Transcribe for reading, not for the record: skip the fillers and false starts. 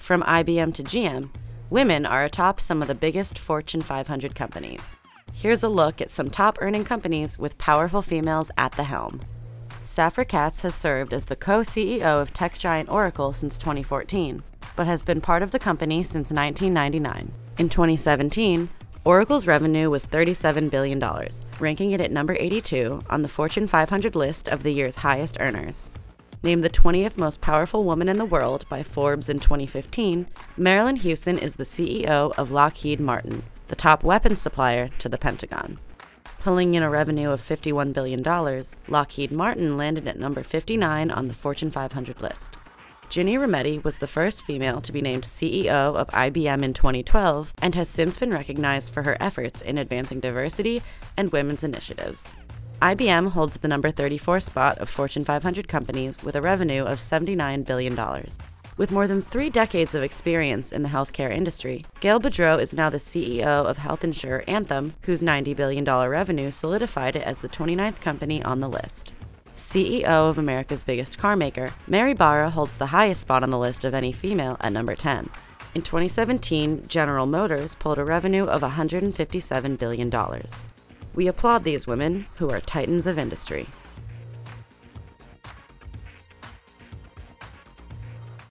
From IBM to GM, women are atop some of the biggest Fortune 500 companies. Here's a look at some top-earning companies with powerful females at the helm. Safra Catz has served as the co-CEO of tech giant Oracle since 2014, but has been part of the company since 1999. In 2017, Oracle's revenue was $37 billion, ranking it at number 82 on the Fortune 500 list of the year's highest earners. Named the 20th most powerful woman in the world by Forbes in 2015, Marilyn Houston is the CEO of Lockheed Martin, the top weapons supplier to the Pentagon. Pulling in a revenue of $51 billion, Lockheed Martin landed at number 59 on the Fortune 500 list. Ginny Rometty was the first female to be named CEO of IBM in 2012 and has since been recognized for her efforts in advancing diversity and women's initiatives. IBM holds the number 34 spot of Fortune 500 companies with a revenue of $79 billion. With more than 3 decades of experience in the healthcare industry, Gail Boudreaux is now the CEO of health insurer Anthem, whose $90 billion revenue solidified it as the 29th company on the list. CEO of America's biggest car maker, Mary Barra holds the highest spot on the list of any female at number 10. In 2017, General Motors pulled a revenue of $157 billion. We applaud these women, who are titans of industry.